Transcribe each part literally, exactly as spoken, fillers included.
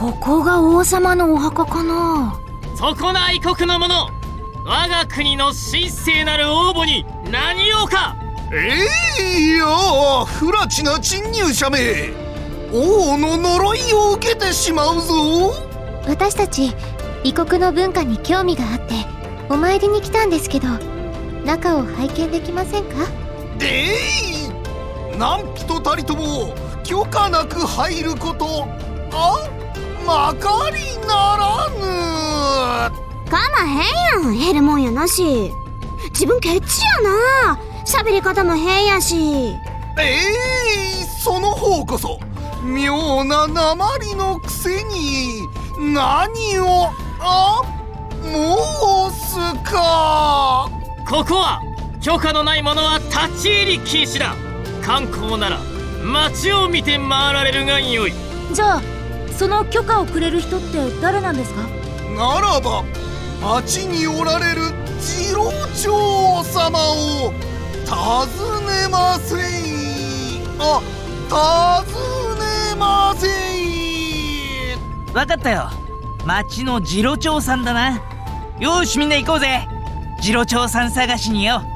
ここが王様のお墓かな。 そこな異国の者、我が国の神聖なる王母に何をか。 ええー、いや不埒な侵入者め、王の呪いを受けてしまうぞ。 私たち異国の文化に興味があってお参りに来たんですけど、中を拝見できませんか？ でい、何人たりとも許可なく入ること、あ、まかりならぬ。 かまへんやん、減るもんやなし。自分ケチやな、喋り方も変やし。 ええー、その方こそ妙な訛りのくせに何をあ申すか。 ここは許可のない者は立ち入り禁止だ。観光なら街を見て回られるがよい。 じゃあその許可をくれる人って誰なんですか？ ならば町におられる次郎長様を尋ねませい。あ、尋ねませい。 わかったよ、町の次郎長さんだな。よしみんな行こうぜ、次郎長さん探しによ。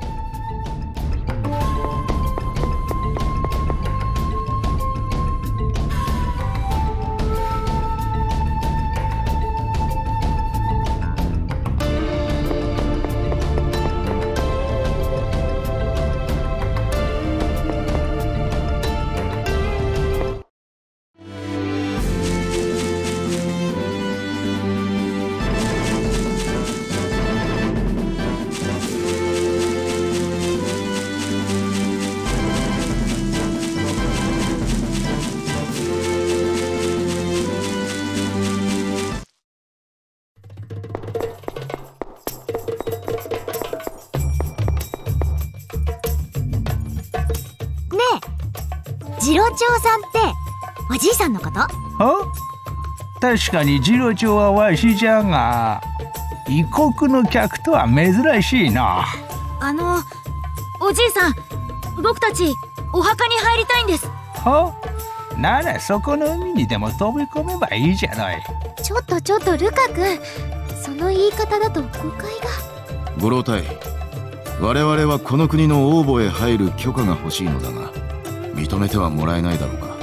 次郎長さんっておじいさんのこと？ は？確かに次郎長はわしじゃが、異国の客とは珍しいな。 あのおじいさん、僕たちお墓に入りたいんです。 は？ならそこの海にでも飛び込めばいいじゃない。 ちょっとちょっとルカ君、その言い方だと誤解が。 ご老体、我々はこの国の王母へ入る許可が欲しいのだが、認めてはもらえないだろうか。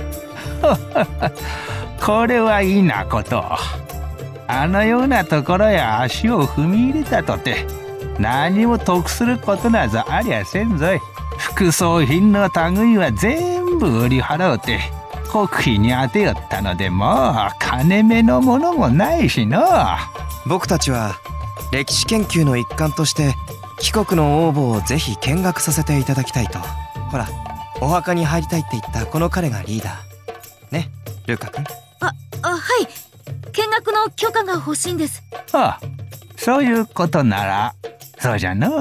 これはいいなこと。あのようなところへ足を踏み入れたとて何も得することなどありゃせんぞい。副葬品の類は全部売り払うて国費に当てよったので、もう金目のものもないしの。 僕たちは歴史研究の一環として貴国の王母をぜひ見学させていただきたいと。ほら、お墓に入りたいって言ったこの彼がリーダーね、ルカ君。 あ、あ、はい、見学の許可が欲しいんです。 ああ、そういうことならそうじゃの。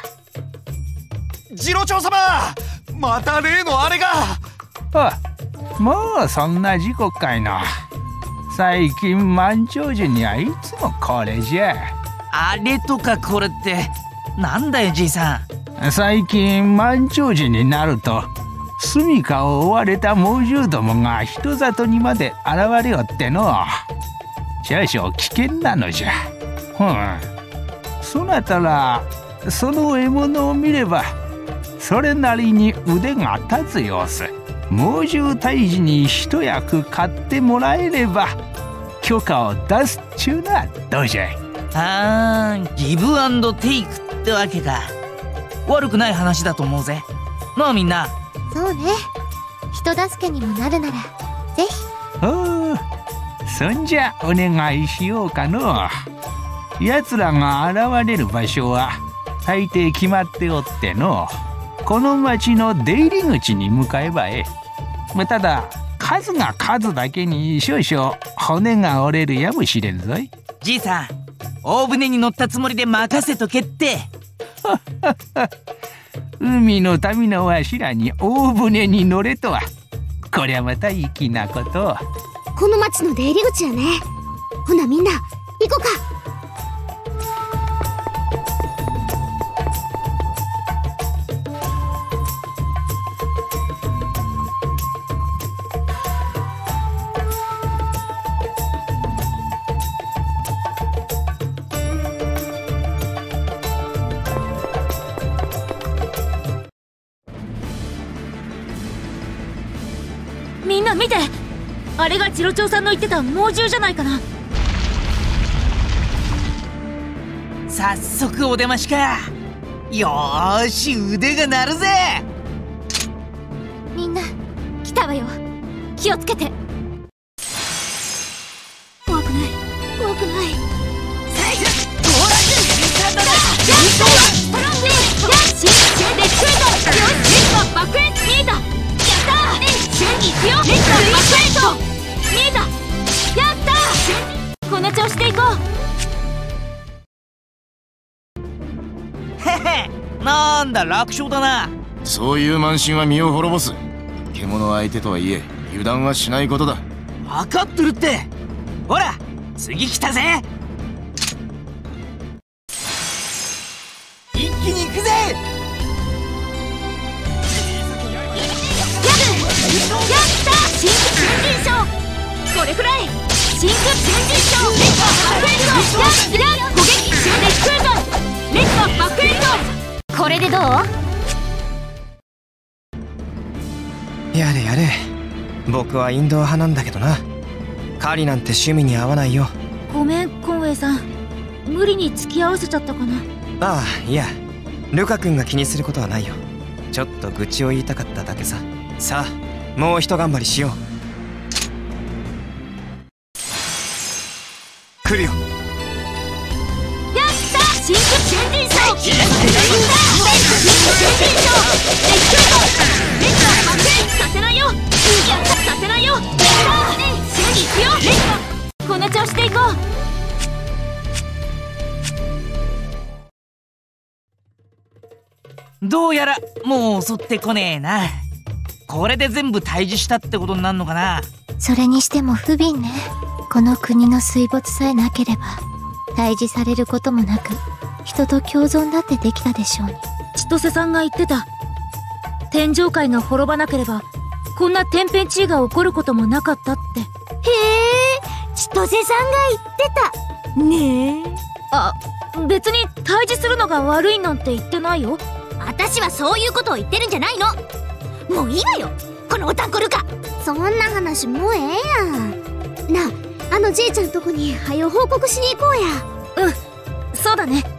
次郎長様、また例のあれが。 あ、もうそんな時刻かいな。最近満潮時にはいつもこれじゃ。 あれとかこれってなんだよじいさん。最近満潮時になると住処を追われた猛獣どもが人里にまで現れよっての。少々危険なのじゃ。ふん、そなたらその獲物を見ればそれなりに腕が立つ様子。猛獣退治に一役買ってもらえれば許可を出すっちゅうのはどうじゃい。 あー、ギブアンドテイクってわけか。悪くない話だと思うぜ。なあみんな。 そうね、人助けにもなるならぜひ。 ほう、そんじゃお願いしようかの。奴らが現れる場所は大抵決まっておっての、この町の出入り口に向かえばええ。ただ数が数だけに少々骨が折れるやもしれんぞい。 じいさん、大船に乗ったつもりで任せとけって。 海の民のわしらに大船に乗れとは、こりゃまた粋なこと。 この町の出入り口やね。ほなみんな行こうか。 みんな見て、あれが次郎長さんの言ってた猛獣じゃないかな。 早速お出ましか。よーし、腕が鳴るぜ。 みんな来たわよ。気をつけて。 怖くない怖くない。 サイズゴーラススタンドだ。 ストロングやっシンチェレックエント。よし、レッツバックエント見えた。やったー。シェンいくよ。レッツバックエント見えた。やったー。この調子でいこう。へへ、なんだ楽勝だな。 そういう慢心は身を滅ぼす。獣相手とはいえ油断はしないことだ。 分かってるって。ほら次来たぜ。一気に行くぜ。 やったー。真空全人称これくらい。真空全人称レッツバックエンド。やっやっ攻撃レックエンド。レッツバックエンド。これでどう？ やれやれ。僕はインドア派なんだけどな。狩りなんて趣味に合わないよ。 ごめんコンウェイさん、無理に付き合わせちゃったかな。 ああ、いやルカ君が気にすることはないよ。ちょっと愚痴を言いたかっただけさ。さあもう一頑張りしよう。来るよ。 やったー。真空全人称やったー。真空全人称レックエンド。レッツバックエンドさせないよ。やったさせないよ。やったー。シェンいくよ。レッツこの調子でいこう。どうやらもう襲ってこねえな。これで全部退治したってことになるのかな。 それにしても不憫ね。この国の水没さえなければ退治されることもなく人と共存だってできたでしょうに。 千歳さんが言ってた。天上界が滅ばなければこんな天変地異が起こることもなかったって。 へえ、千歳さんが言ってたねえ。 あ、別に退治するのが悪いなんて言ってないよ。 私はそういうことを言ってるんじゃないの。もういいわよこのオタンコルカ。そんな話もうええやん。なあ、あのじいちゃんとこにはよ報告しに行こうや。 うん、そうだね。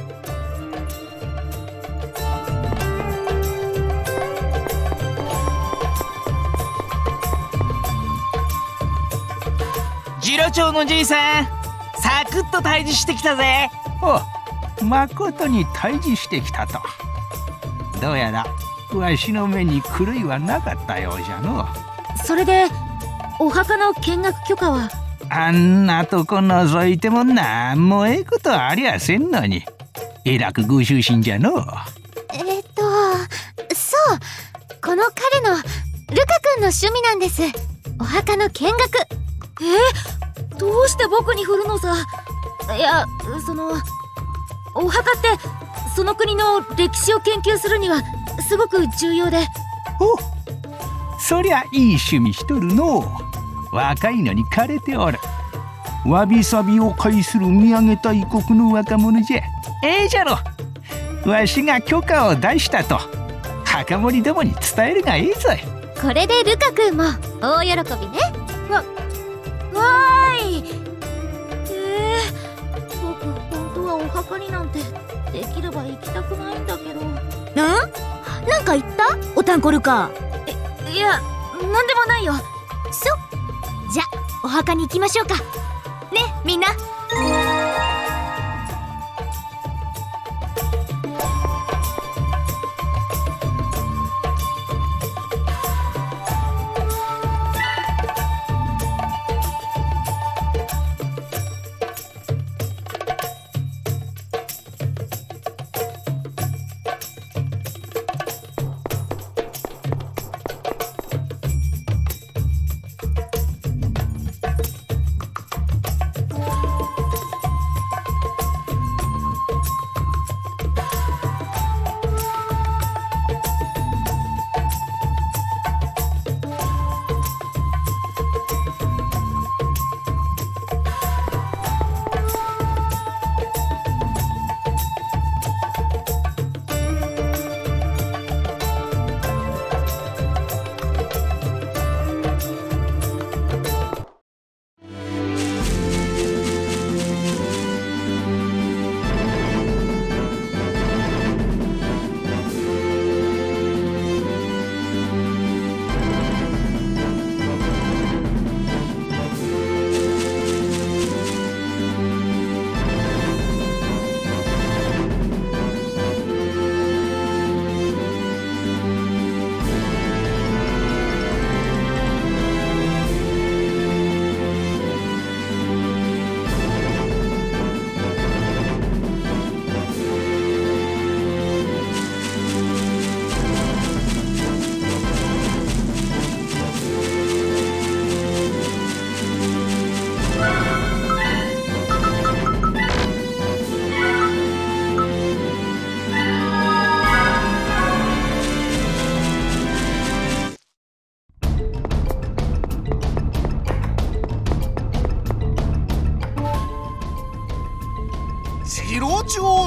次郎長のじいさん、サクッと退治してきたぜ。 お、まことに退治してきたと。どうやらわしの目に狂いはなかったようじゃの。 それでお墓の見学許可は？ あんなとこ覗いてもなんもええことありゃせんのに。えらくご執心じゃの。 えっとそうこの彼のルカ君の趣味なんです。お墓の見学。 え、どうして僕に振るのさ。いや、そのお墓ってその国の歴史を研究するにはすごく重要で。 お、そりゃいい趣味しとるの。若いのに枯れておる。わびさびを介する見上げた異国の若者じゃ。ええじゃろ。わしが許可を出したと墓守どもに伝えるがええぞい。 これでルカ君も大喜びね。 わ、わーい。えー、僕本当はお墓になんてできれば行きたくないんだけど。ん？ なんか言ったオタンコルカ。 いや、なんでもないよ。 そじゃお墓に行きましょうかね、みんな。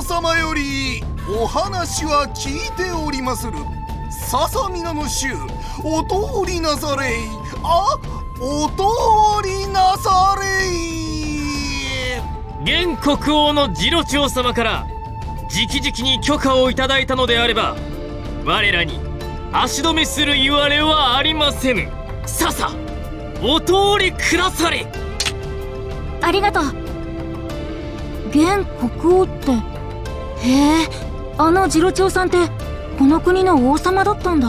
様よりお話は聞いておりまする。ささ皆の衆、お通りなされい。あ、お通りなされい。 現国王の次郎長様から直々に許可をいただいたのであれば、我らに足止めする言われはありませぬ。ささお通りくだされ。 ありがとう。現国王って、へえ、あの次郎長さんってこの国の王様だったんだ。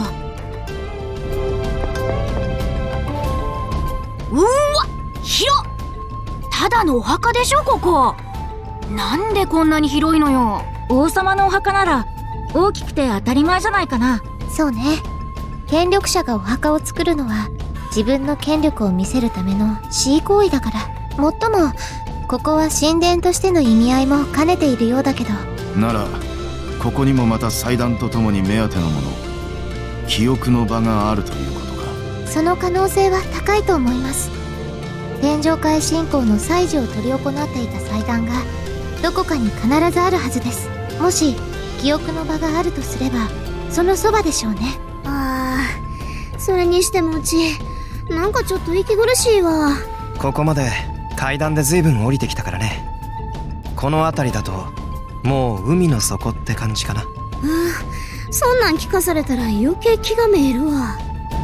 うわ、広っ。ただのお墓でしょここ。なんでこんなに広いのよ。王様のお墓なら大きくて当たり前じゃないかな。 そうね。権力者がお墓を作るのは自分の権力を見せるための恣意行為だから。もっともここは神殿としての意味合いも兼ねているようだけど。 ならここにもまた祭壇とともに目当てのもの、記憶の場があるということか。 その可能性は高いと思います。天上界信仰の祭事を執り行っていた祭壇がどこかに必ずあるはずです。もし記憶の場があるとすればそのそばでしょうね。 ああ、それにしてもうちなんかちょっと息苦しいわ。 ここまで階段で随分降りてきたからね。この辺りだともう海の底って感じかな。 うん、そんなん聞かされたら余計気がめいるわ。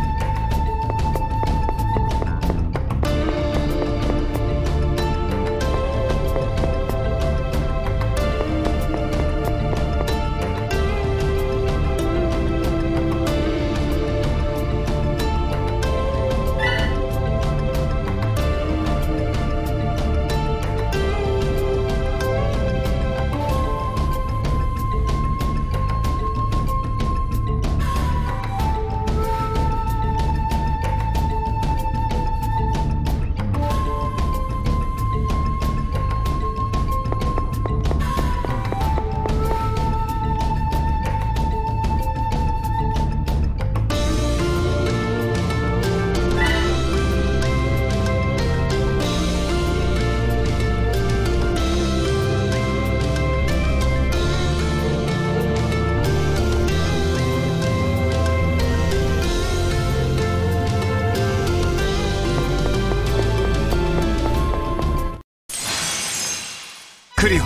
来るよ。 や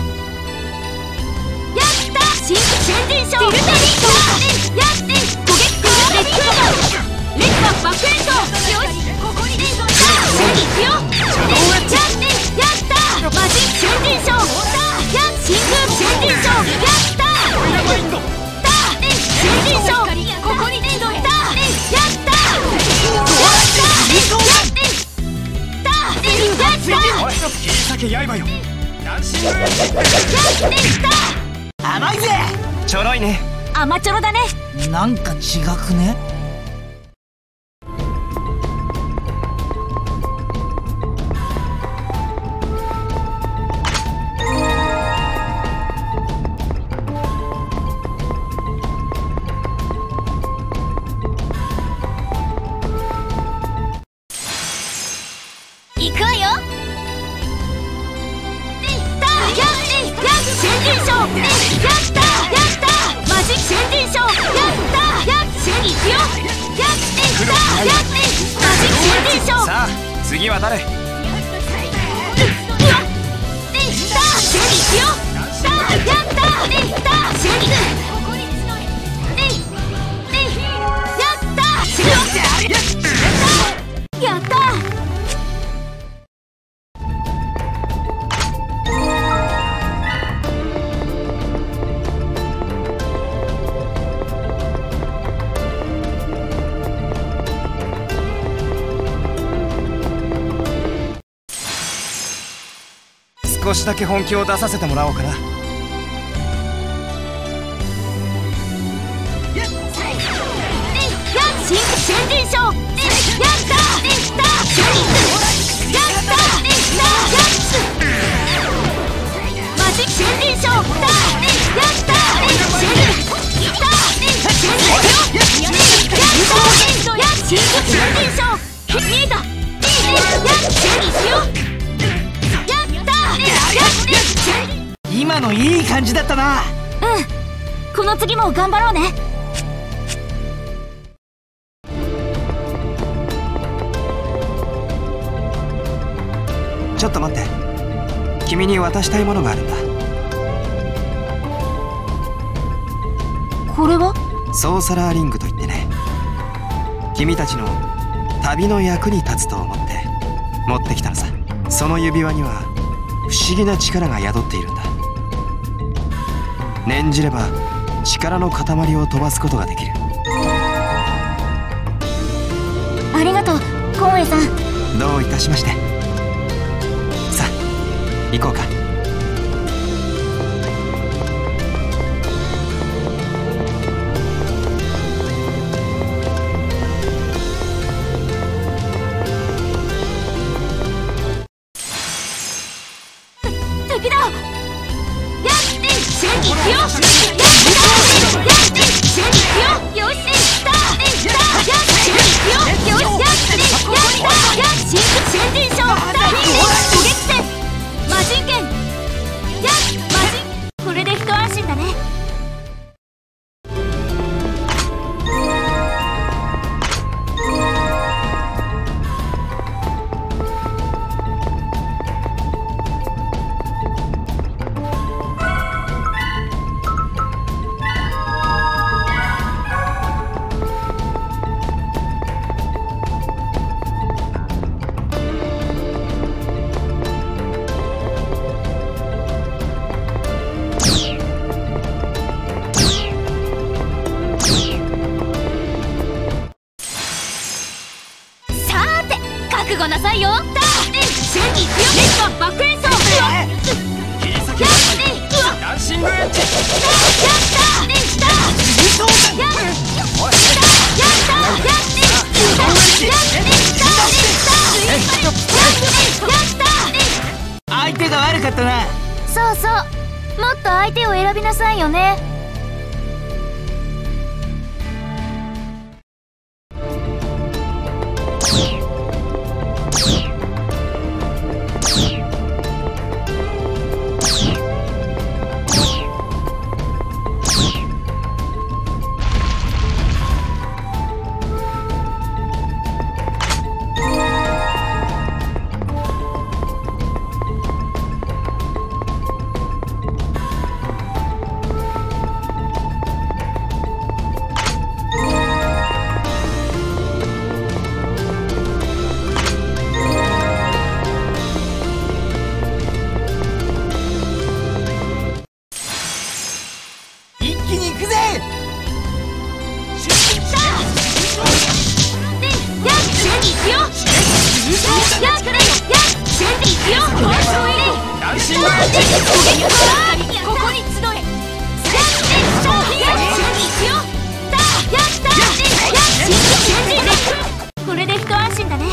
った新新人賞フィルタリングやって攻撃からレックーレッカーバックエンド。よしここにねさあ次行くよ。やってやったマジ新人賞や真空新人賞やったた新人賞ここにねたやったやってたやった切り裂け刃よ。 甘いぜ。 ちょろいね。 甘ちょろだね。 なんか違くね。 行くわよ。新人賞やったやったマジ新人賞やったやっ行くよ。やってやってマジ新人賞。 さあ次は誰？ うわでさあ次行くよ。さあやったでさあ次行くででやった次やった少しだけ本気を出させてもらおうかな。 新人賞やったやったやったマジ新人賞やった新人賞見えたやっ今今のいい感じだったな。 うん、この次も頑張ろうね。 ちょっと待って、君に渡したいものがあるんだ。 これはソーサラーリングといってね、君たちの旅の役に立つと思って持ってきたのさ。その指輪には不思議な力が宿っているんだ。念じれば力の塊を飛ばすことができる。 ありがとうコンウェイさん。 どういたしまして。さあ行こうか。 敵だ。やって瞬に行くよ。やってやって瞬に行くよ。よしスタースターやって瞬に行くよ。よしやってやったやっ新新人賞大人気狙撃戦魔人剣やっ魔人。これで一安心だね。覚悟なさいよ。瞬に行くよ。レッドバック演奏。やってうわダンシングエッジ。やったねしたやったやったやってやった相手が悪かったな。 そうそう、もっと相手を選びなさいよね。ここに集え。これで一安心だね。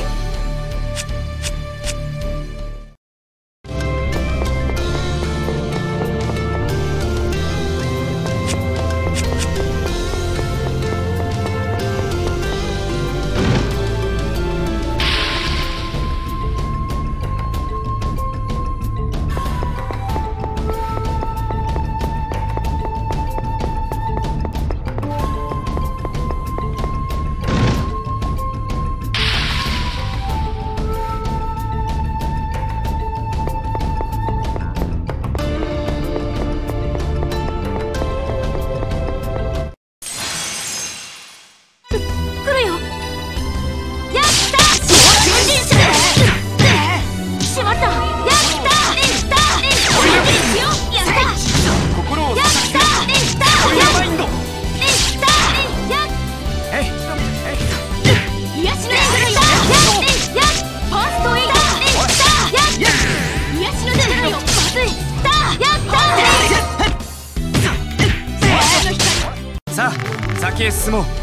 さあ先へ進もう。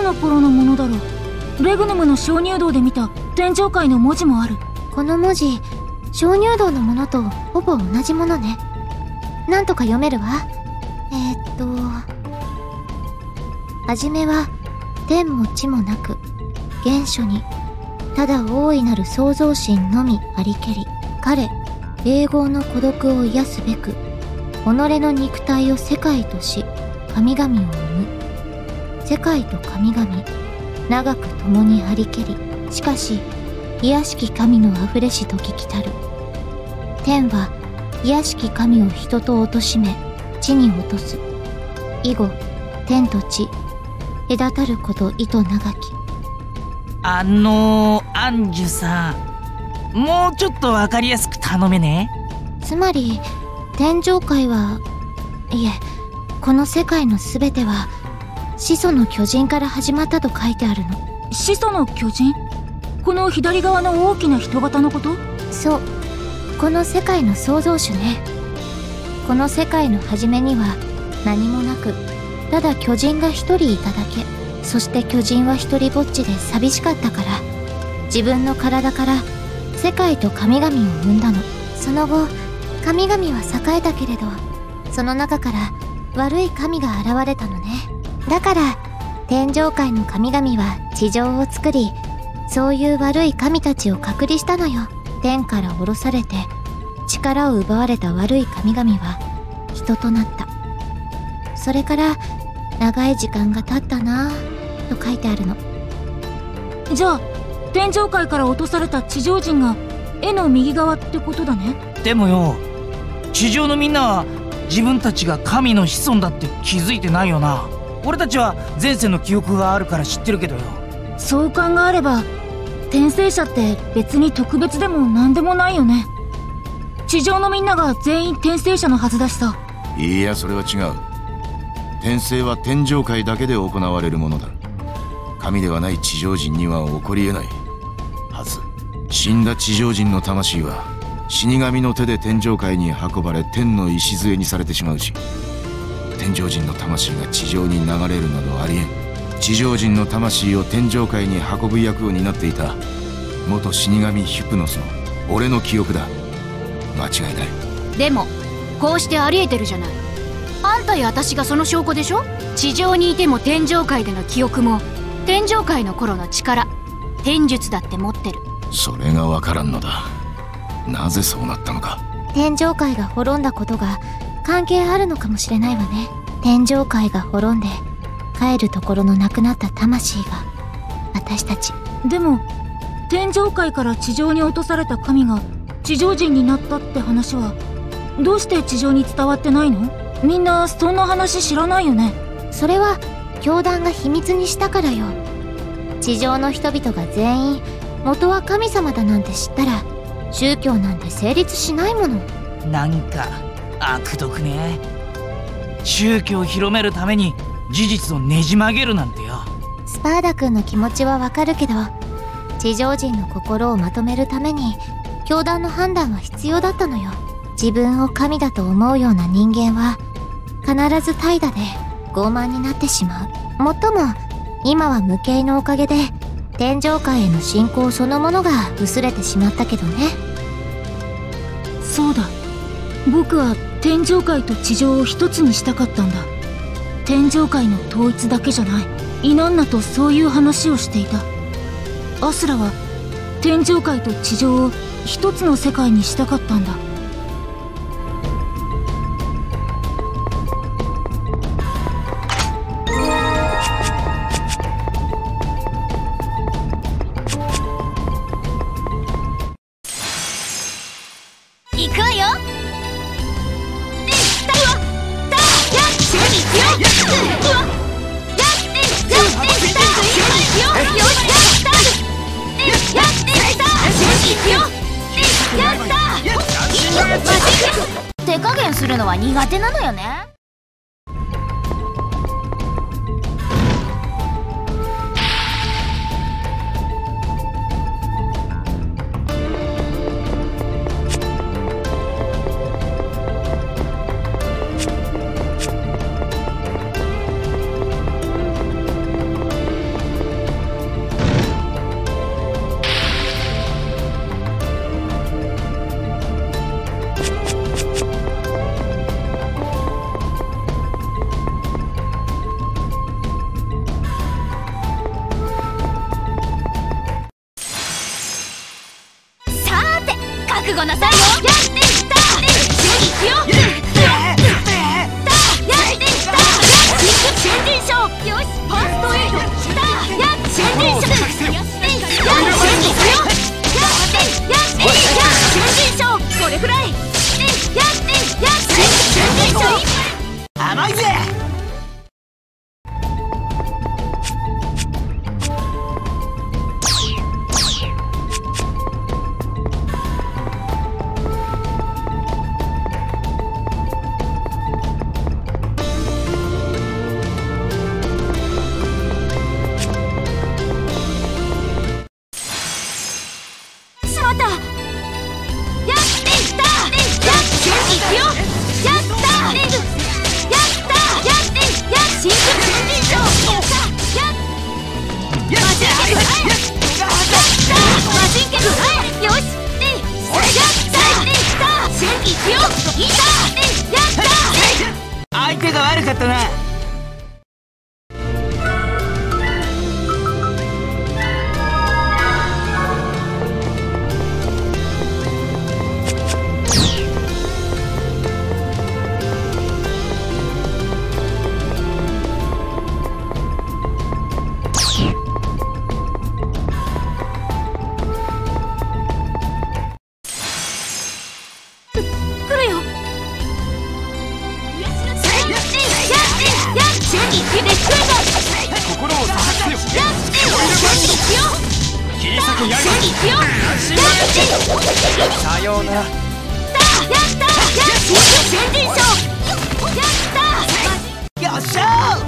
の頃のものだろう。レグヌムの鍾乳洞で見た天上界の文字もある。 この文字、鍾乳洞のものとほぼ同じものね。なんとか読めるわ。えー、っとはじめは天も地もなく、原初にただ大いなる創造心のみありけり。彼永劫の孤独を癒すべく、己の肉体を世界とし神々を生む。世界と神々長く共にありけり。しかし卑しき神のあふれし時来たる。天は卑しき神を人と貶め地に落とす。以後天と地隔たること意図長き。 あのー、アンジュさん、もうちょっとわかりやすく頼めね。 つまり天上界は、いえこの世界のすべては始祖の巨人から始まったと書いてあるの。 始祖の巨人？この左側の大きな人型のこと？ そう、この世界の創造主ね。この世界の初めには何もなく、ただ巨人が一人いただけ。そして巨人は一人ぼっちで寂しかったから、自分の体から世界と神々を生んだの。その後神々は栄えたけれど、その中から悪い神が現れたのね。だから天上界の神々は地上を作り、そういう悪い神たちを隔離したのよ。天から降ろされて力を奪われた悪い神々は人となった。それから長い時間が経ったなぁと書いてあるの。 じゃあ天上界から落とされた地上人が絵の右側ってことだね。 でもよ、地上のみんなは自分たちが神の子孫だって気づいてないよな。俺たちは前世の記憶があるから知ってるけどよ。 そう考えれば転生者って別に特別でも何でもないよね。地上のみんなが全員転生者のはずだしさ。 いや、それは違う。転生は天上界だけで行われるものだ。神ではない地上人には起こりえないはず。死んだ地上人の魂は死神の手で天上界に運ばれ天の礎にされてしまうし、天上人の魂が地上に流れるなどありえん。地上人の魂を天上界に運ぶ役を担っていた元死神ヒプノスの俺の記憶だ。間違いない。 でもこうしてありえてるじゃない。あんたや私がその証拠でしょ。地上にいても天上界での記憶も天上界の頃の力、天術だって持ってる。 それがわからんのだ。なぜそうなったのか。 天上界が滅んだことが関係あるのかもしれないわね。天上界が滅んで帰るところのなくなった魂が私たち。 でも天上界から地上に落とされた神が地上人になったって話はどうして地上に伝わってないの？みんなそんな話知らないよね。 それは教団が秘密にしたからよ。地上の人々が全員元は神様だなんて知ったら宗教なんて成立しないもの。 なんか悪毒ね。宗教を広めるために事実をねじ曲げるなんてよ。 スパーダ君の気持ちはわかるけど、地上人の心をまとめるために教団の判断は必要だったのよ。自分を神だと思うような人間は必ず怠惰で傲慢になってしまう。もっとも今は無形のおかげで天上界への信仰そのものが薄れてしまったけどね。 そうだ、僕は天上界と地上を一つにしたかったんだ。天上界の統一だけじゃない。イナンナとそういう話をしていた。アスラは天上界と地上を一つの世界にしたかったんだ。 行くわよ。手加減するのは苦手なのよね。 覚悟なさいよ。やってきた次行くよ。やってきた新人賞。よしファーストエイド。や新人賞。やってやっていくよ。やってやって新人賞。これくらいやってやって新人賞。 甘いぜ。相手が悪かったな。 さようなら。 やったや新人賞。やったよっしゃー。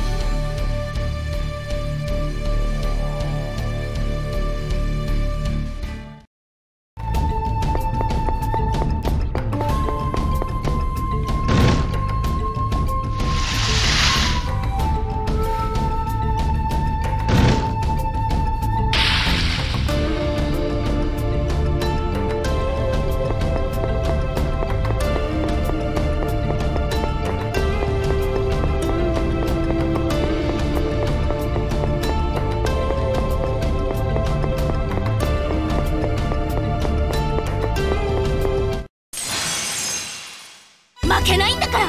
負けないんだから。や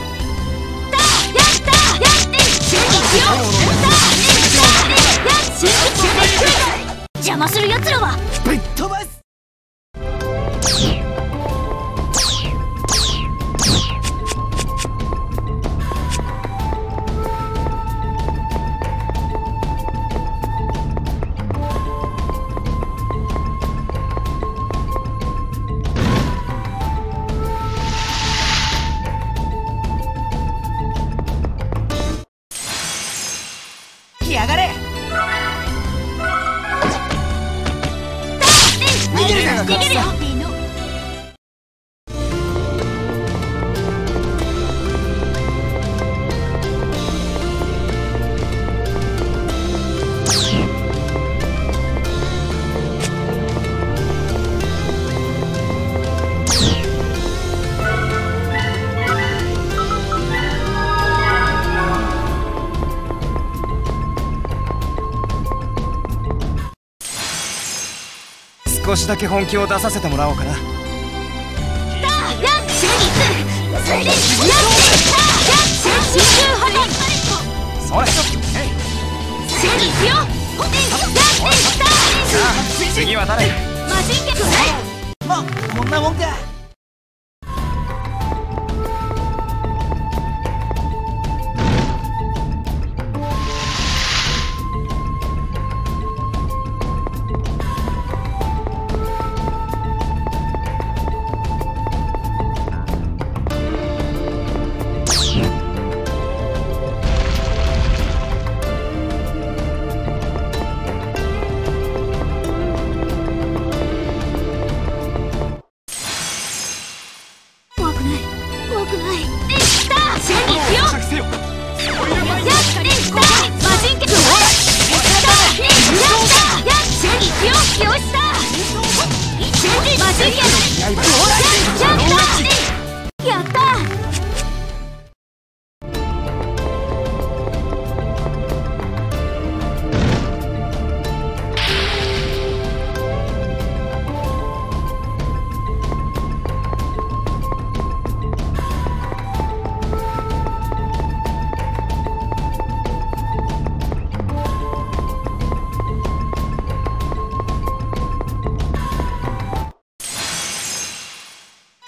ったやって次行くよ。邪魔する奴らはぶっ飛ばす。やがれ。 逃げる逃げるよ。 少しだけ本気を出させてもらおうかな。それ。次は誰？ まあこんなもんか。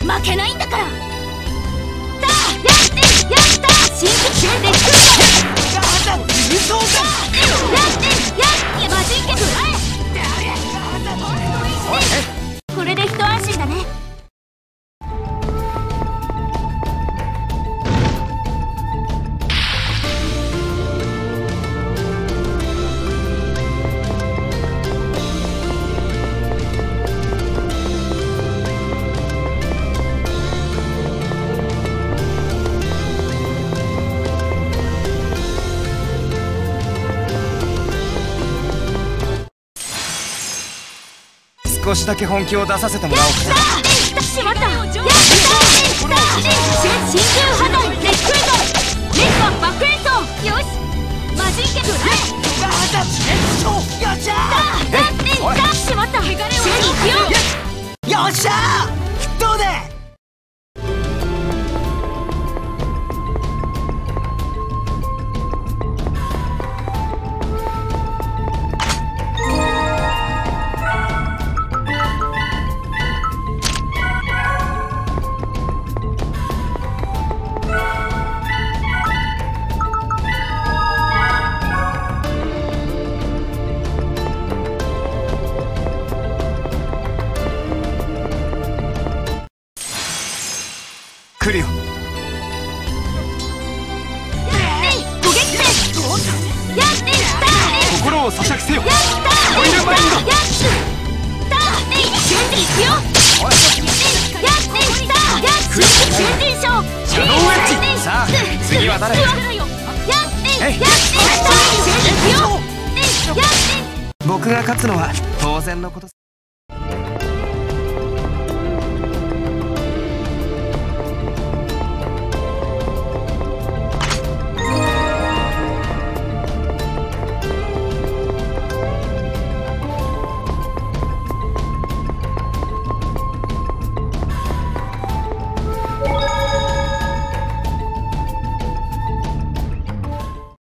負けないんだから。だやってやった新規中で来るぞ。やってやってマジンケ食らえ。これで一安心だね。 少しだけ本気を出させてもらおうかな。 しまった。やった新新旧破断レックエンドレッドバックエンド。よしマジンケ食らえ。よっしゃーやってだしまった。シェリー行くよ。よっしゃーどうで。 来るよ。心を咀嚼せよ。 やったオイルマインド。やったチェンジ行くよ。やってきた。やってチェンジショー。 シャドウウェッジ。さあ次は誰。やってやってチェンジ行くよ。やって僕が勝つのは当然のこと。